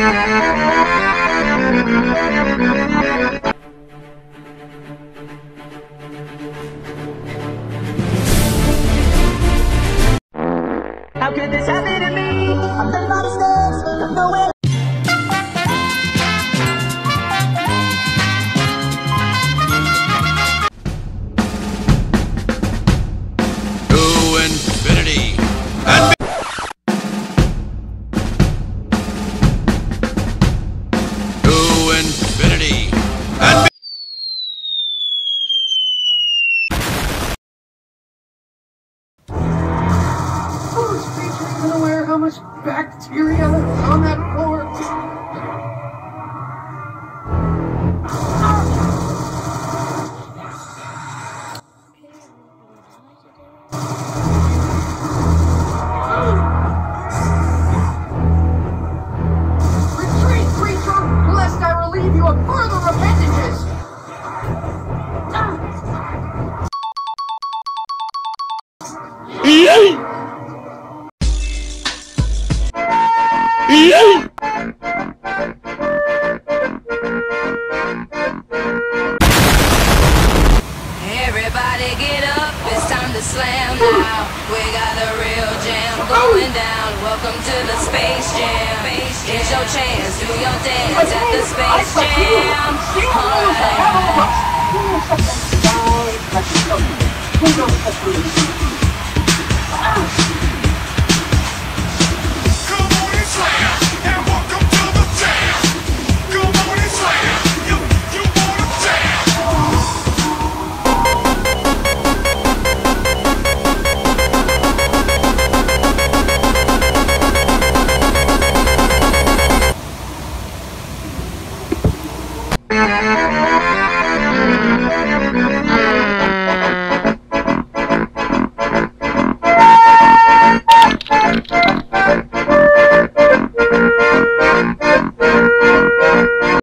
How could this happen to me? I'm running out of steps, I'm nowhere. To infinity and to infinity and Is creature even aware how much bacteria is on that floor? Retreat, creature, lest I relieve you of further appendages! Everybody get up, it's time to slam now. We got a real jam going down. Welcome to the Space Jam. Here's your chance, do your dance at the Space Jam. come on and slam and welcome to the jam. Come on and slam, you wanna jam.